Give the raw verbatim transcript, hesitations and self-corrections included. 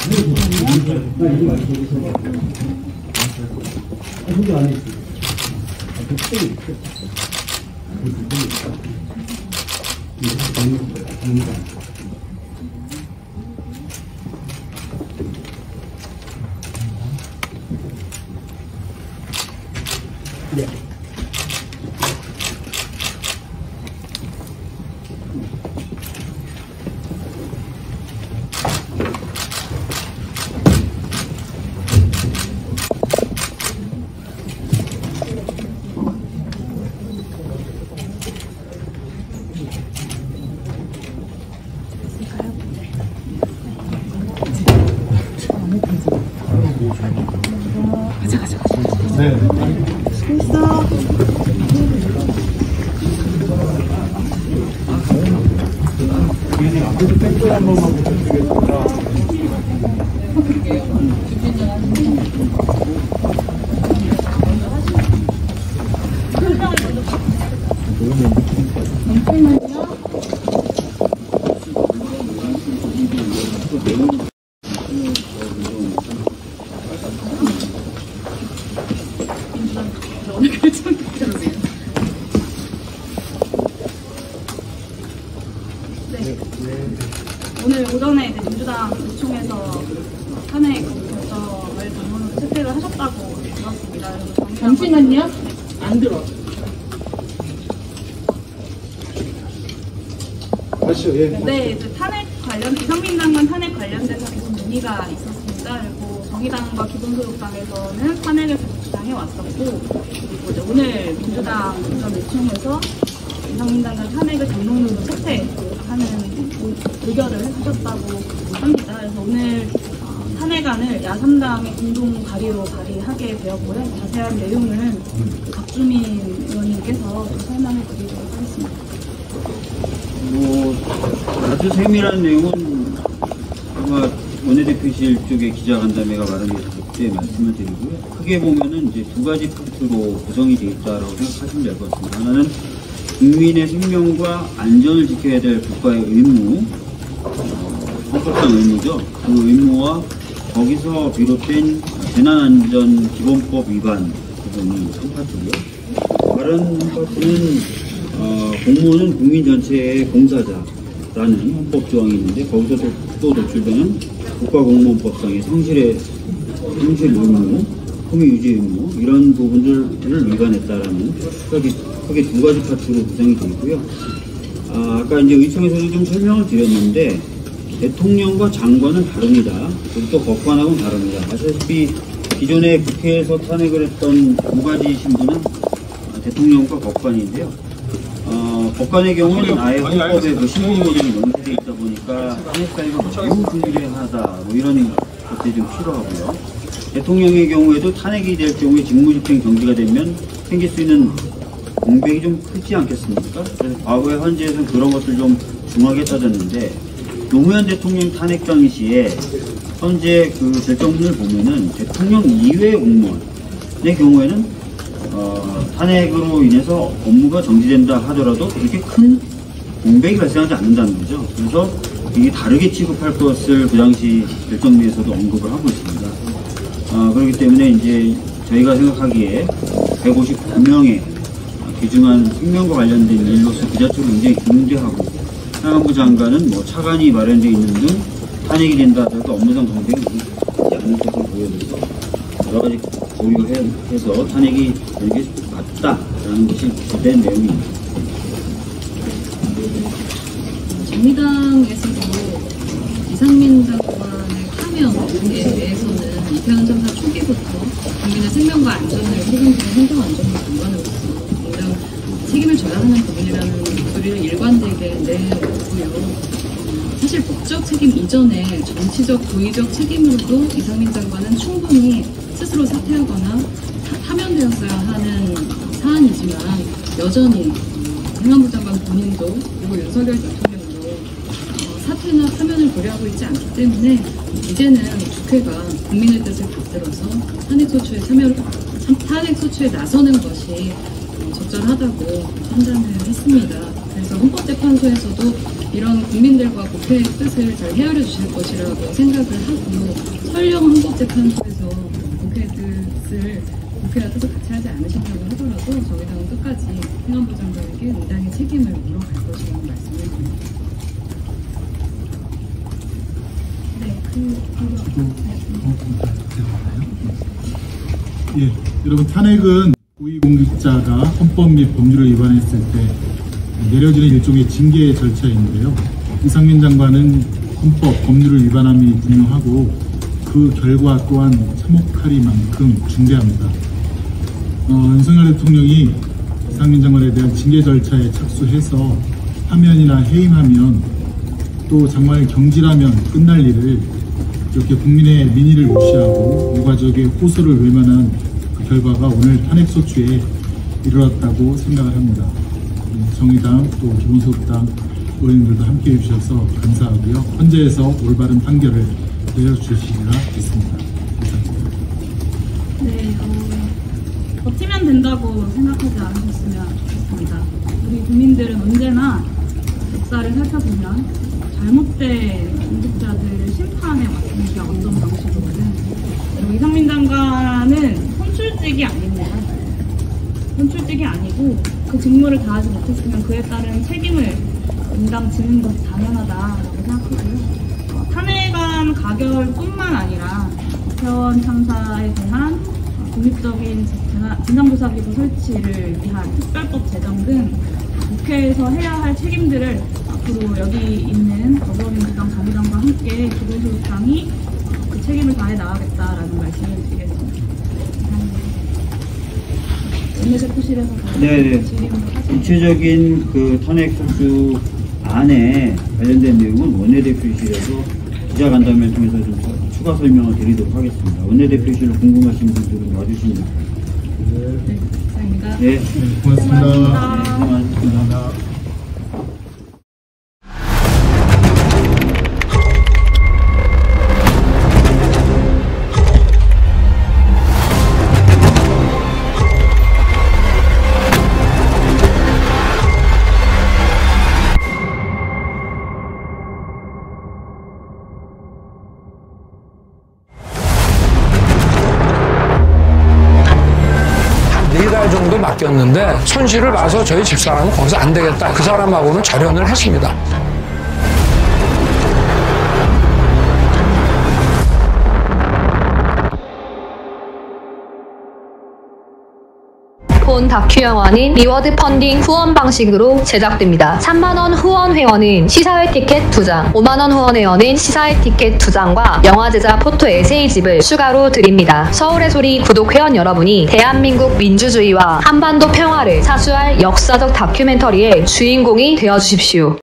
네. 가자 가자 가자. 네. 수고했어. 앞에서 백돌 한 번만 부탁드리겠습니다. 오늘 결정. 네. 오늘 오전에 이제 민주당 의총에서 탄핵 결정을 당론으로 채택을 하셨다고 들었습니다. 잠시만요. 안 들어. 다시요, 예. 네, 이제 탄핵 관련, 이상민 장관 탄핵 관련돼서 계속 논의가 있었습니다. 그리고 정의당과 기본소득당에서는 탄핵을 계속 주장해 왔었고, 그리고 이제 오늘 민주당 오전 의총에서 이상민 장관 탄핵을 당론으로 채택하는 의결을 해주셨다고 합니다. 그래서 오늘 어, 탄핵안을 야삼당의 공동 발의로 발의하게 되었고요. 자세한 내용은 박주민 의원님께서 좀 설명해 드리도록 하겠습니다. 뭐 아주 세밀한 내용은 아마 원내대표실 쪽에 기자간담회가 마련됐을 때 말씀을 드리고요. 크게 보면은 이제 두 가지 파트로 구성이 되어 있다라고 생각하시면 될 것 같습니다. 하나는 국민의 생명과 안전을 지켜야 될 국가의 의무, 어, 헌법상 의무죠. 그 의무와 거기서 비롯된 재난안전기본법 위반 부분이 한 파트고요. 다른 파트는 어, 공무원은 국민 전체의 공사자라는 헌법 조항이 있는데 거기서 또, 또 노출되는 국가공무원법상의 성실의 성실 의무, 품위 유지 의무 이런 부분들을 위반했다라는 크게, 크게 두 가지 파트로 구성이 되어 있고요. 아, 아까 이제 의총에서도 좀 설명을 드렸는데 대통령과 장관은 다릅니다. 그리고 또 법관하고는 다릅니다. 아시다시피 기존에 국회에서 탄핵을 했던 두 가지 신분은 대통령과 법관인데요. 어, 법관의 경우는 아예 헌법에 그 신분 모델이 명시되어 있다 보니까 탄핵 사유가 매우 불리하다 뭐 이런 것들이 좀 필요하고요. 대통령의 경우에도 탄핵이 될 경우에 직무집행 정지가 되면 생길 수 있는 공백이 좀 크지 않겠습니까? 그래서 과거에 헌재에서는 그런 것을 좀 중하게 따졌는데 노무현 대통령 탄핵 당시에 헌재 그 결정문을 보면은 대통령 이외의 공무원의 경우에는 어, 탄핵으로 인해서 업무가 정지된다 하더라도 그렇게 큰 공백이 발생하지 않는다는 거죠. 그래서 이게 다르게 취급할 것을 그 당시 결정문에서도 언급을 하고 있습니다. 어, 그렇기 때문에 이제 저희가 생각하기에 백오십구 명의 귀중한 생명과 관련된 일로서 그 자체로 굉장히 중대하고 행안부 장관은 뭐 차관이 마련되어 있는 등 탄핵이 된다 하더라도 업무상 공백이 있지 않을 것으로 보여져서 여러 가지 고려해서 탄핵이 되게 맞다라는 것이 주된 내용입니다. 정의당에서도 이상민 장관의 파면에 대해서는 이태원 참사 초기부터 국민의 생명과 안전을 책임지는 행정 안전과 관관으로서 굉장히 책임을 져야 하는 부분이라는 목소리를 일관되게 내고요. 사실 법적 책임 이전에 정치적, 도의적 책임으로도 이상민 장관은 충분히 스스로 사퇴하거나 파면되었어야 하는 사안이지만 여전히 행안부 장관 본인도 그리고 윤석열 대통령도 사퇴나 파면을 고려하고 있지 않기 때문에 이제는 국회가 국민의 뜻을 받들어서 탄핵소추에 참여, 탄핵소추에 나서는 것이 적절하다고 판단을 했습니다. 그래서 헌법재판소에서도 이런 국민들과 국회의 뜻을 잘 헤아려 주실 것이라고 생각을 하고 설령 헌법재판소에서 국회의 뜻을 국회와 뜻을 같이 하지 않으신다고 하더라도 정의당은 끝까지 행안부 장관에게 응당의 책임을 물어갈 것이라는 말씀을 드립니다. 네, 그, 예, 여러분 탄핵은 고위공직자가 헌법 및 법률을 위반했을 때 내려지는 일종의 징계 절차인데요. 이상민 장관은 헌법, 법률을 위반함이 분명하고 그 결과 또한 참혹하리만큼 중대합니다. 어, 윤석열 대통령이 이상민 장관에 대한 징계 절차에 착수해서 하면이나 해임하면 또 정말 경질하면 끝날 일을 이렇게 국민의 민의를 무시하고 유가족의 호소를 외면한 그 결과가 오늘 탄핵소추에 이르렀다고 생각을 합니다. 정의당 또 기본소득당 의원님들도 함께해 주셔서 감사하고요. 헌재에서 올바른 판결을 내려주시리라 믿습니다. 감사합니다. 네, 어, 버티면 된다고 생각하지 않으셨으면 좋겠습니다. 우리 국민들은 언제나 역사를 살펴보면 잘못된 공직자들을 심판해 왔던 게 어떤 방식이거든. 그리고 이상민 장관은 선출직이 아닙니다. 선출직이 아니고 그 직무를 다하지 못했으면 그에 따른 책임을 응당지는 것이 당연하다라고 생각하고요. 어, 탄핵안 가결뿐만 아니라 이태원 참사에 대한 어, 독립적인 진상조사기구 설치를 위한 특별법 제정 등 국회에서 해야 할 책임들을 앞으로 여기 있는 더불어민주당 정의당과 함께 기본소득당이 그 책임을 다해 나가겠다라는 말씀을 드리겠습니다. 원내대표실에서 네네. 구체적인 그 탄핵 소추 안에 관련된 내용은 원내대표실에서 기자간담회를 통해서 좀 추가 설명을 드리도록 하겠습니다. 원내대표실로 궁금하신 분들은 와주시면 됩니다. 네, 감사합니다. 네. 네, 고맙습니다. 고맙습니다. 고맙습니다. 네 달 정도 맡겼는데 손실을 봐서 저희 집사람은 거기서 안 되겠다. 그 사람하고는 절연을 했습니다. 본 다큐 영화는 리워드 펀딩 후원 방식으로 제작됩니다. 삼만 원 후원 회원은 시사회 티켓 두 장, 오만 원 후원 회원은 시사회 티켓 두 장과 영화 제작 포토 에세이집을 추가로 드립니다. 서울의 소리 구독 회원 여러분이 대한민국 민주주의와 한반도 평화를 사수할 역사적 다큐멘터리의 주인공이 되어주십시오.